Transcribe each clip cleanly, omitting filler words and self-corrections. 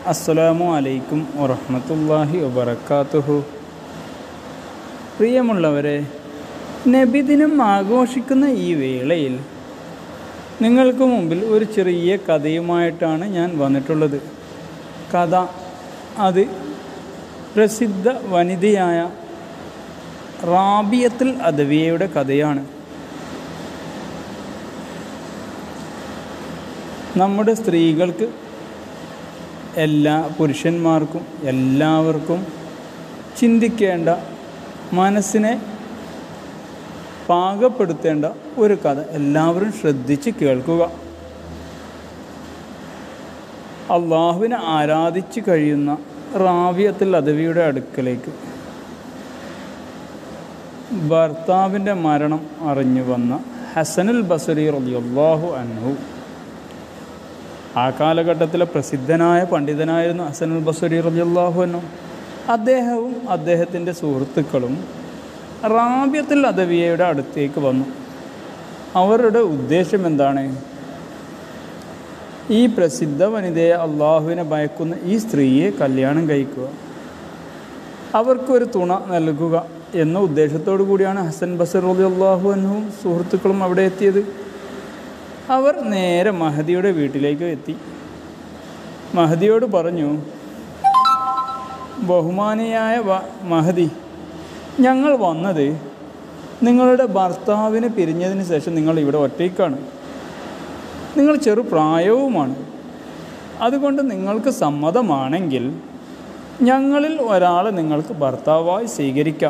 അസ്സലാമു അലൈക്കും വറഹ്മത്തുള്ളാഹി വബറകാതുഹു. പ്രിയമുള്ളവരെ, നബിദിനം ആഘോഷിക്കുന്ന ഈ വേളയിൽ നിങ്ങൾക്ക് മുമ്പിൽ ഒരു ചെറിയ കഥയുമായിട്ടാണ് ഞാൻ വന്നിട്ടുള്ളത്. കഥ അത് പ്രസിദ്ധ വനിതയായ റാബിയത്തുൽ അദവിയയുടെ കഥയാണ്. നമ്മുടെ സ്ത്രീകൾക്ക്, എല്ലാ പുരുഷന്മാർക്കും എല്ലാവർക്കും ചിന്തിക്കേണ്ട, മനസ്സിനെ പാകപ്പെടുത്തേണ്ട ഒരു കഥ. എല്ലാവരും ശ്രദ്ധിച്ച് കേൾക്കുക. അള്ളാഹുവിനെ ആരാധിച്ച് കഴിയുന്ന റാബിയത്തുൽ അദവിയുടെ അടുക്കലേക്ക് ഭർത്താവിൻ്റെ മരണം അറിഞ്ഞു വന്ന ഹസനുൽ ബസരി റളിയല്ലാഹു അൻഹു, ആ കാലഘട്ടത്തിലെ പ്രസിദ്ധനായ പണ്ഡിതനായിരുന്നു ഹസനുൽ ബസരി റളിയല്ലാഹു അൻഹു. അദ്ദേഹവും അദ്ദേഹത്തിൻ്റെ സുഹൃത്തുക്കളും റാബിയത്തുൽ അദവിയയുടെ അടുത്തേക്ക് വന്നു. അവരുടെ ഉദ്ദേശം എന്താണ്? ഈ പ്രസിദ്ധ വനിതയെ, അള്ളാഹുവിനെ ഭയക്കുന്ന ഈ സ്ത്രീയെ കല്യാണം കഴിക്കുക, അവർക്കൊരു തുണ നൽകുക എന്ന ഉദ്ദേശത്തോടു കൂടിയാണ് ഹസൻ ബസരി റളിയല്ലാഹു അൻഹുവും സുഹൃത്തുക്കളും അവിടെ എത്തിയത്. അവർ നേരെ മഹദിയുടെ വീട്ടിലേക്ക് എത്തി. മഹദിയോട് പറഞ്ഞു, ബഹുമാനിയായ മഹദി, ഞങ്ങൾ വന്നത് നിങ്ങളുടെ ഭർത്താവിനെ പിരിഞ്ഞതിന് ശേഷം നിങ്ങൾ ഇവിടെ ഒറ്റയ്ക്കാണ്. നിങ്ങൾ ചെറുപ്രായവുമാണ്. അതുകൊണ്ട് നിങ്ങൾക്ക് സമ്മതമാണെങ്കിൽ ഞങ്ങളിൽ ഒരാളെ നിങ്ങൾക്ക് ഭർത്താവായി സ്വീകരിക്കാം.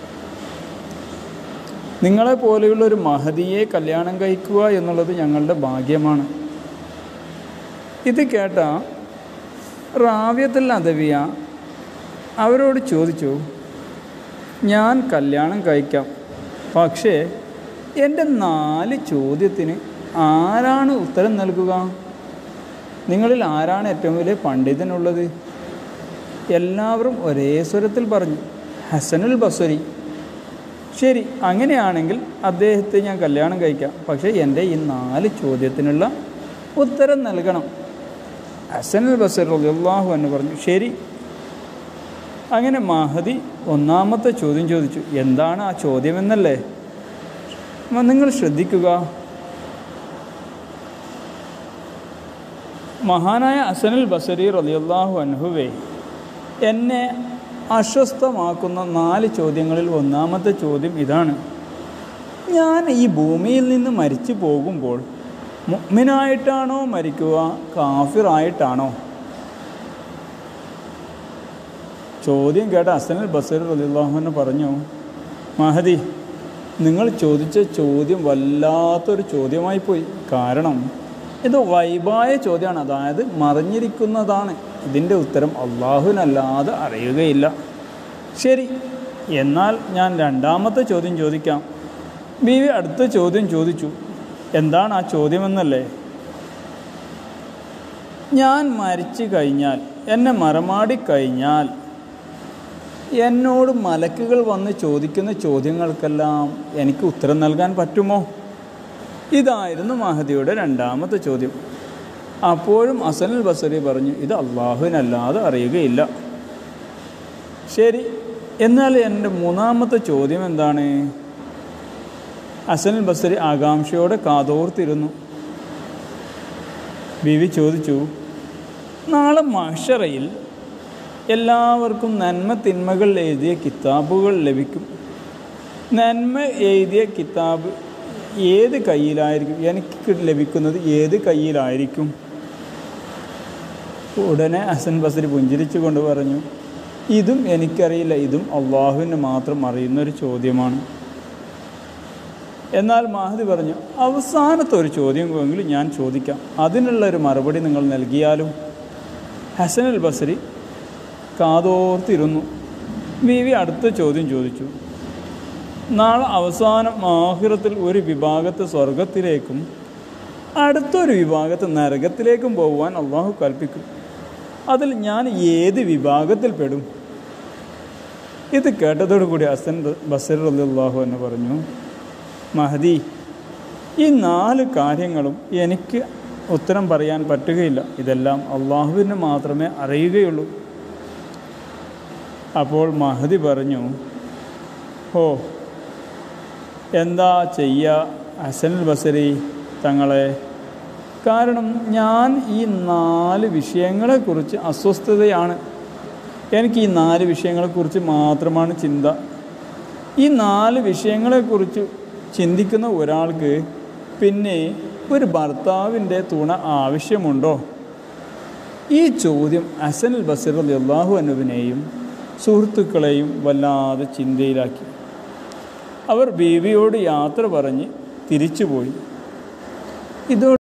നിങ്ങളെപ്പോലെയുള്ള ഒരു മഹദിയെ കല്യാണം കഴിക്കുക എന്നുള്ളത് ഞങ്ങളുടെ ഭാഗ്യമാണ്. ഇത് കേട്ട റാബിയത്തുൽ അദവിയ അവരോട് ചോദിച്ചു, ഞാൻ കല്യാണം കഴിക്കാം, പക്ഷേ എൻ്റെ 4 ചോദ്യത്തിന് ആരാണ് ഉത്തരം നൽകുക? നിങ്ങളിൽ ആരാണ് ഏറ്റവും വലിയ പണ്ഡിതനുള്ളത്? എല്ലാവരും ഒരേ സ്വരത്തിൽ പറഞ്ഞു, ഹസനുൽ ബസരി. ശരി, അങ്ങനെയാണെങ്കിൽ അദ്ദേഹത്തെ ഞാൻ കല്യാണം കഴിക്കാം, പക്ഷേ എൻ്റെ ഈ 4 ചോദ്യത്തിനുള്ള ഉത്തരം നൽകണം. ഹസനുൽ ബസരി റളിയല്ലാഹു അൻഹു പറഞ്ഞു, ശരി. അങ്ങനെ മഹദി 1-ാമത്തെ ചോദ്യം ചോദിച്ചു. എന്താണ് ആ ചോദ്യമെന്നല്ലേ? നിങ്ങൾ ശ്രദ്ധിക്കുക. മഹാനായ ഹസനുൽ ബസരി റളിയല്ലാഹു അൻഹുവേ, എന്നെ അസ്വസ്ഥമാക്കുന്ന 4 ചോദ്യങ്ങളിൽ 1-ാമത്തെ ചോദ്യം ഇതാണ്: ഞാൻ ഈ ഭൂമിയിൽ നിന്ന് മരിച്ചു പോകുമ്പോൾ മുഅ്മിനായിട്ടാണോ മരിക്കുക, കാഫിറായിട്ടാണോ? ചോദ്യം കേട്ട ഹസനുൽ ബസരി റളിയല്ലാഹു അൻഹു പറഞ്ഞു, മഹദി, നിങ്ങൾ ചോദിച്ച ചോദ്യം വല്ലാത്തൊരു ചോദ്യമായിപ്പോയി. കാരണം ഇത് ഗൈബായ ചോദ്യമാണ്, അതായത് മറിഞ്ഞിരിക്കുന്നതാണ്. ഇതിൻ്റെ ഉത്തരം അള്ളാഹുവിനല്ലാതെ അറിയുകയില്ല. ശരി, എന്നാൽ ഞാൻ 2-ാമത്തെ ചോദ്യം ചോദിക്കാം. ബീവി അടുത്ത ചോദ്യം ചോദിച്ചു. എന്താണ് ആ ചോദ്യമെന്നല്ലേ? ഞാൻ മരിച്ചു കഴിഞ്ഞാൽ, എന്നെ മറമാടിക്കഴിഞ്ഞാൽ എന്നോട് മലക്കുകൾ വന്ന് ചോദിക്കുന്ന ചോദ്യങ്ങൾക്കെല്ലാം എനിക്ക് ഉത്തരം നൽകാൻ പറ്റുമോ? ഇതായിരുന്നു മഹദിയുടെ 2-ാമത്തെ ചോദ്യം. അപ്പോഴും ഹസനുൽ ബസരി പറഞ്ഞു, ഇത് അള്ളാഹുവിനല്ലാതെ അറിയുകയില്ല. ശരി, എന്നാൽ എൻ്റെ 3-ാമത്തെ ചോദ്യം എന്താണ്? ഹസനുൽ ബസരി ആകാംക്ഷയോടെ കാതോർത്തിരുന്നു. ബീവി ചോദിച്ചു, നാളെ മഹ്ശറയിൽ എല്ലാവർക്കും നന്മ തിന്മകൾ എഴുതിയ കിതാബുകൾ ലഭിക്കും. നന്മ എഴുതിയ കിതാബ് ഏത് കയ്യിലായിരിക്കും? എനിക്ക് ലഭിക്കുന്നത് ഏത് കയ്യിലായിരിക്കും? ഉടനെ ഹസൻ ബസരി പുഞ്ചിരിച്ചു കൊണ്ട് പറഞ്ഞു, ഇതും എനിക്കറിയില്ല, ഇതും അള്ളാഹുവിന് മാത്രം അറിയുന്നൊരു ചോദ്യമാണ്. എന്നാൽ മഹദി പറഞ്ഞു, അവസാനത്തെ ഒരു ചോദ്യമെങ്കിലും ഞാൻ ചോദിക്കാം, അതിനുള്ളൊരു മറുപടി നിങ്ങൾ നൽകിയാലും. ഹസനുൽ ബസരി കാതോർത്തിരുന്നു. ബീവി അടുത്ത ചോദ്യം ചോദിച്ചു. നാളെ അവസാനം ആഖിറത്തിൽ ഒരു വിഭാഗത്തെ സ്വർഗത്തിലേക്കും അടുത്തൊരു വിഭാഗത്തെ നരകത്തിലേക്കും പോകുവാൻ അള്ളാഹു കൽപ്പിക്കും. അതിൽ ഞാൻ ഏത് വിഭാഗത്തിൽ പെടും? ഇത് കേട്ടതോടുകൂടി ഹസൻ ബസരി റളിയല്ലാഹു അൻഹു പറഞ്ഞു, മഹദി, ഈ 4 കാര്യങ്ങളും എനിക്ക് ഉത്തരം പറയാൻ പറ്റുകയില്ല. ഇതെല്ലാം അള്ളാഹുവിന് മാത്രമേ അറിയുകയുള്ളൂ. അപ്പോൾ മഹദി പറഞ്ഞു, ഓ എന്താ ചെയ്യുക ഹസനുൽ ബസരി തങ്ങളെ, കാരണം ഞാൻ ഈ 4 വിഷയങ്ങളെക്കുറിച്ച് അസ്വസ്ഥതയാണ്. എനിക്ക് ഈ 4 വിഷയങ്ങളെക്കുറിച്ച് മാത്രമാണ് ചിന്ത. ഈ 4 വിഷയങ്ങളെക്കുറിച്ച് ചിന്തിക്കുന്ന ഒരാൾക്ക് പിന്നെ ഒരു ഭർത്താവിൻ്റെ തുണ ആവശ്യമുണ്ടോ? ഈ ചോദ്യം ഹസനുൽ ബസരി റളിയല്ലാഹു അൻഹുവിനെയും സുഹൃത്തുക്കളെയും വല്ലാതെ ചിന്തയിലാക്കി. അവർ ബീവിയോട് യാത്ര പറഞ്ഞ് തിരിച്ചുപോയി. ഇതോടെ